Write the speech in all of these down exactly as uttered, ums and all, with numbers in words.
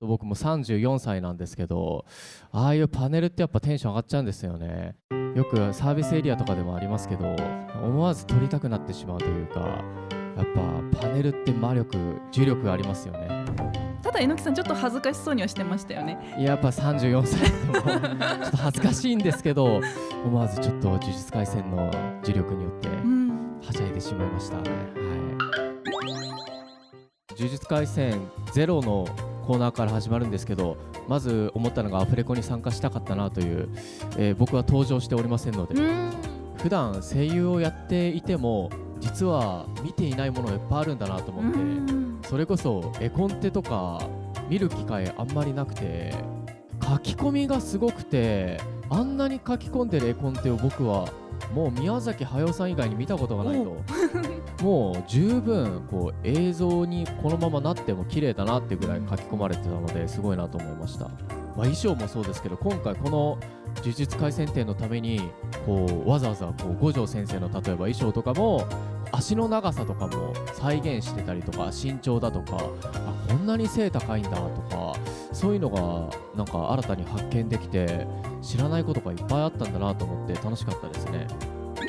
僕もさんじゅうよんさいなんですけど、ああいうパネルってやっぱテンション上がっちゃうんですよね。よくサービスエリアとかでもありますけど、思わず撮りたくなってしまうというか、やっぱパネルって魔力、重力がありますよね。 ただ榎木さんちょっと恥ずかしそうにはしてましたよね。 いや、やっぱさんじゅうよんさいでもちょっと恥ずかしいんですけど、思わずちょっと呪術廻戦の磁力によってはしゃいでしまいましたね。はい、呪術廻戦ゼロのコーナーから始まるんですけど、まず思ったのがアフレコに参加したかったなという、えー、僕は登場しておりませんので、普段声優をやっていても実は見ていないものがいっぱいあるんだなと思って、それこそ絵コンテとか見る機会あんまりなくて、書き込みがすごくて、あんなに書き込んでる絵コンテを僕はもう宮崎駿さん以外に見たことがないともう十分こう映像にこのままなっても綺麗だなっていうぐらい書き込まれてたので、すごいなと思いました。まあ、衣装もそうですけど、今回この呪術廻戦展のためにこうわざわざこう五条先生の例えば衣装とかも足の長さとかも再現してたりとか、身長だとか、あこんなに背高いんだとか、そういうのがなんか新たに発見できて、知らないことがいっぱいあったんだなと思って楽しかったですね。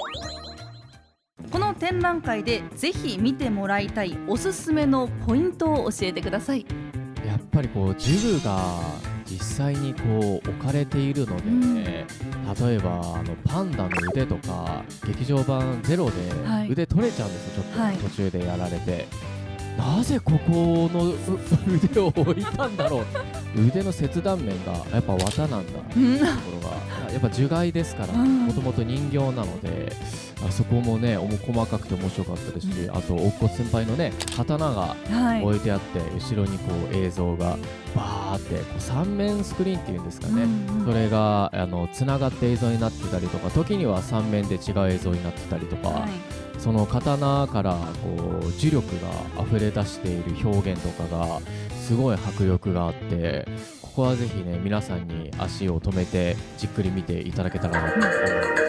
この展覧会でぜひ見てもらいたいおすすめのポイントを教えてください。 やっぱりこう呪具が実際にこう置かれているので、うん、例えばあのパンダの腕とか劇場版ゼロで腕取れちゃうんですよ、ちょっと、はい、途中でやられて、なぜここの腕を置いたんだろう腕の切断面がやっぱ綿なんだっていうところがやっぱ樹骸ですから、もともと人形なので、あそこもね細かくて面白かったですし、うん、あと乙骨先輩のね刀が置いてあって、はい、後ろにこう映像がバーってこう三面スクリーンっていうんですかね、うんうん、それがあのつながって映像になってたりとか、時には三面で違う映像になってたりとか、はい、その刀からこう磁力が溢れ出している表現とかがすごい迫力があって、ここはぜひね皆さんに足を止めてじっくり見ていただけたらなと思います。